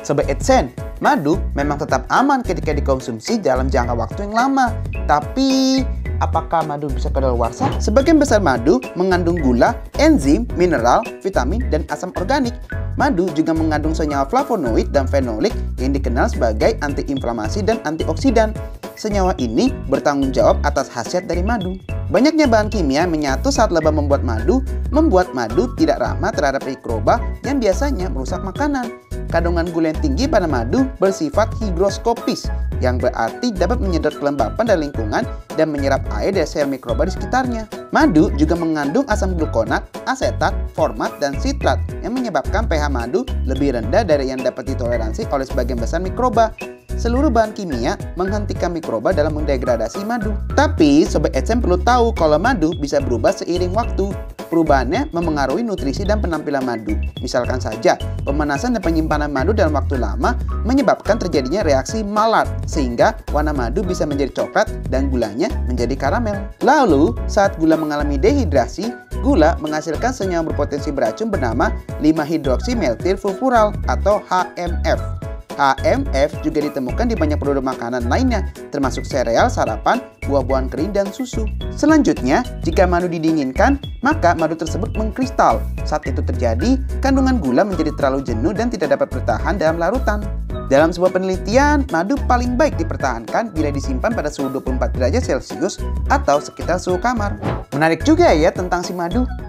Sobat Adsense, madu memang tetap aman ketika dikonsumsi dalam jangka waktu yang lama. Tapi, apakah madu bisa kadaluarsa? Sebagian besar madu mengandung gula, enzim, mineral, vitamin, dan asam organik. Madu juga mengandung senyawa flavonoid dan fenolik yang dikenal sebagai antiinflamasi dan antioksidan. Senyawa ini bertanggung jawab atas khasiat dari madu. Banyaknya bahan kimia menyatu saat lebah membuat madu tidak ramah terhadap mikroba yang biasanya merusak makanan. Kandungan gula yang tinggi pada madu bersifat higroskopis, yang berarti dapat menyedot kelembapan dari lingkungan dan menyerap air dari sel mikroba di sekitarnya. Madu juga mengandung asam glukonat, asetat, format, dan sitrat yang menyebabkan pH madu lebih rendah dari yang dapat ditoleransi oleh sebagian besar mikroba. Seluruh bahan kimia menghentikan mikroba dalam mendegradasi madu. Tapi, Sobat Adsense perlu tahu kalau madu bisa berubah seiring waktu. Perubahannya memengaruhi nutrisi dan penampilan madu. Misalkan saja, pemanasan dan penyimpanan madu dalam waktu lama menyebabkan terjadinya reaksi Maillard, sehingga warna madu bisa menjadi coklat dan gulanya menjadi karamel. Lalu, saat gula mengalami dehidrasi, gula menghasilkan senyawa berpotensi beracun bernama 5-hidroksimetilfurfural atau HMF. HMF juga ditemukan di banyak produk makanan lainnya, termasuk sereal, sarapan, buah-buahan kering, dan susu. Selanjutnya, jika madu didinginkan, maka madu tersebut mengkristal. Saat itu terjadi, kandungan gula menjadi terlalu jenuh dan tidak dapat bertahan dalam larutan. Dalam sebuah penelitian, madu paling baik dipertahankan bila disimpan pada suhu 24 derajat Celcius atau sekitar suhu kamar. Menarik juga ya tentang si madu.